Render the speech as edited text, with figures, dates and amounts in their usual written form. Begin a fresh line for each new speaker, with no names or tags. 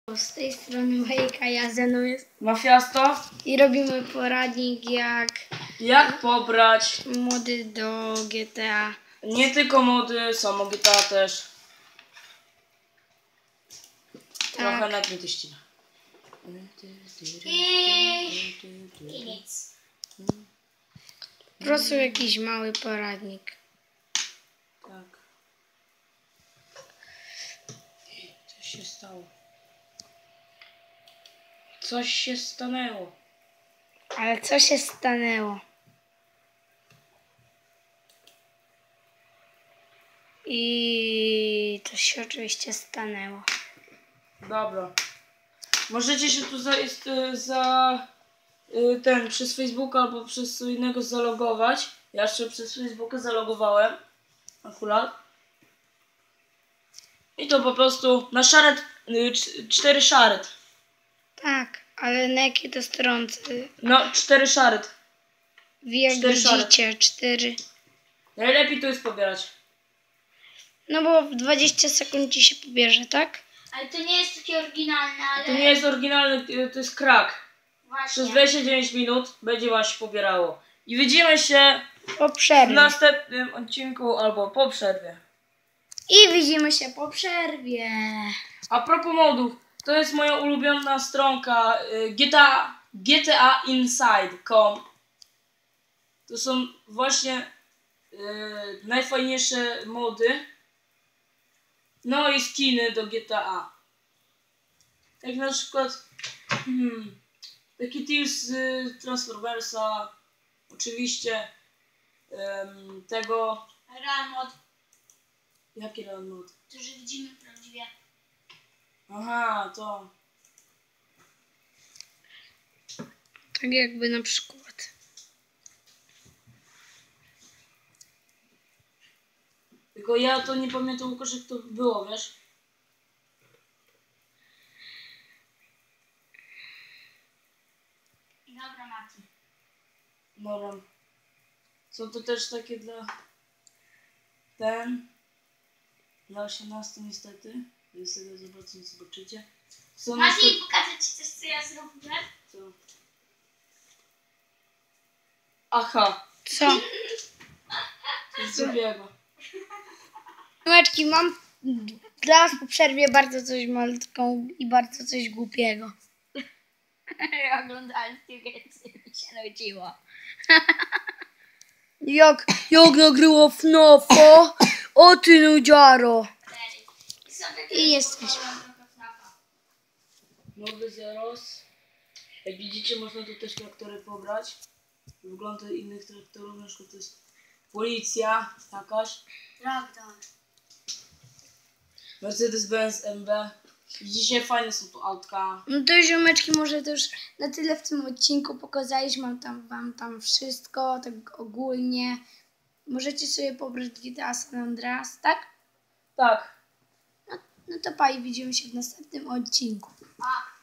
Z tej strony Majka, ja ze mną jest
Mafiasto.
i robimy poradnik
Jak pobrać
mody do GTA.
nie tylko mody, są GTA też. Trochę
Tak.
nad mi to ścina.
I nic.
Po prostu jakiś mały poradnik.
Tak. Co się stało? Coś się stanęło.
Ale co się stanęło? I to się oczywiście stanęło.
Dobra. Możecie się tu przez Facebooka albo przez co innego zalogować. Ja jeszcze przez Facebooka zalogowałem. Akurat. I to po prostu na szaret, 4 szaret.
Tak, ale na jakie to stronce?
No, 4 szaret.
Wy jak
4
widzicie, 4.
Najlepiej to jest pobierać.
No bo w 20 sekund ci się pobierze, tak?
Ale to nie jest takie oryginalne, ale...
To nie jest oryginalny, to jest krak. Przez
Właśnie.
29 minut będzie wam się pobierało. I widzimy się
Po
w
przerwie.
następnym odcinku albo po przerwie.
I widzimy się po przerwie.
A propos modów, to jest moja ulubiona stronka GTAinside.com. To są właśnie najfajniejsze mody. No i skiny do GTA. Jak na przykład taki team z Transformersa. Oczywiście tego...
Real mod,
Jaki Real mod?
to że widzimy prawdziwie.
Aha, to...
Tak jakby na przykład.
Tylko ja to nie pamiętam, Łukasz, jak to było, wiesz?
Dobra, Mati.
Dobra. Są to też takie dla 18 niestety. Więc sobie zobaczycie. Są
Mati, pokażę ci coś, co ja zrobiłem.
Co? Aha,
Co?
coś drugiego.
Meczki, mam dla was po przerwie bardzo coś malutką i bardzo coś głupiego.
Oglądałem Stiegency, mi się nudziło.
Jak nagryła FNAFa? O ty nudziaro. I jesteśmy.
Nowy Zeros. Jak widzicie, można tu też traktory pobrać. Wygląd innych traktorów, na przykład to jest policja jakaś.
Prawda.
Mercedes-Benz MB. Widzicie, fajne są tu autka.
No to ziomeczki, może to już na tyle w tym odcinku pokazaliśmy wam tam wszystko, tak ogólnie. Możecie sobie pobrać GTA San Andreas, tak?
Tak.
No to pa i widzimy się w następnym odcinku.
A.